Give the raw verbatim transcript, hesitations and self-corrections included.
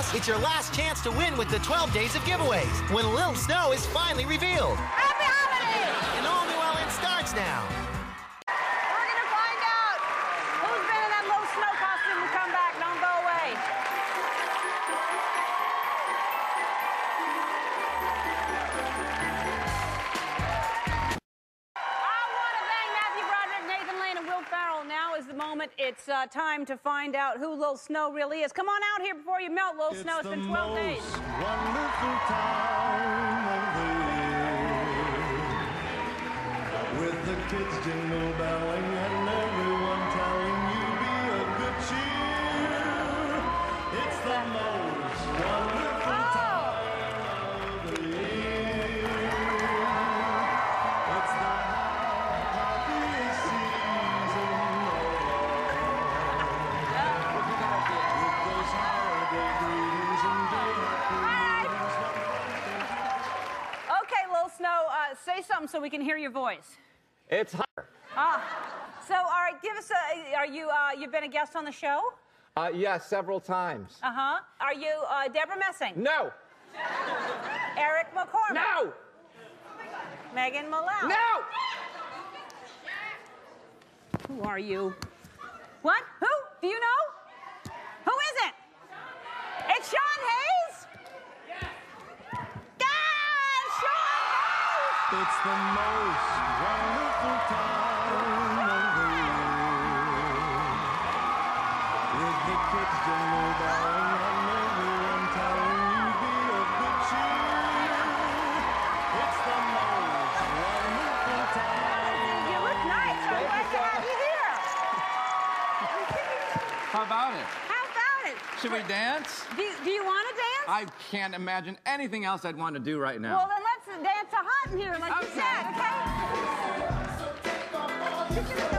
Plus, it's your last chance to win with the twelve days of giveaways when Lil Snow is finally revealed. Happy holidays! An all-new L N starts now. We're going to find out who's been in that Lil Snow costume and come back. Don't go away. Now is the moment. It's uh, time to find out who Lil Snow really is. Come on out here before you melt, Lil Snow. It's been twelve days. It's the most wonderful time of the year, with the kids jingle belling and everyone telling you be of good cheer. It's the most wonderful oh. time of the year. It's the happiest season. Okay, Lil Snow, uh, say something so we can hear your voice. It's hot. Ah, so all right, give us a. Are you? Uh, you've been a guest on the show? Uh, yes, several times. Uh huh. Are you uh, Deborah Messing? No. Eric McCormick? No. Megan Malone? No. Who are you? What? Who? Do you know? Who is it? It's Sean Hayes? Ah, it's Sean Hayes! It's the most wonderful time of the year, with the kids jingle belling and everyone telling you be of good cheer. It's the most wonderful time. You look nice. I'm glad to have you here. How about it? How about it? Should we dance? Do, do you want to dance? I can't imagine anything else I'd want to do right now. Well, then let's dance a hot in here, like you Okay. said, okay?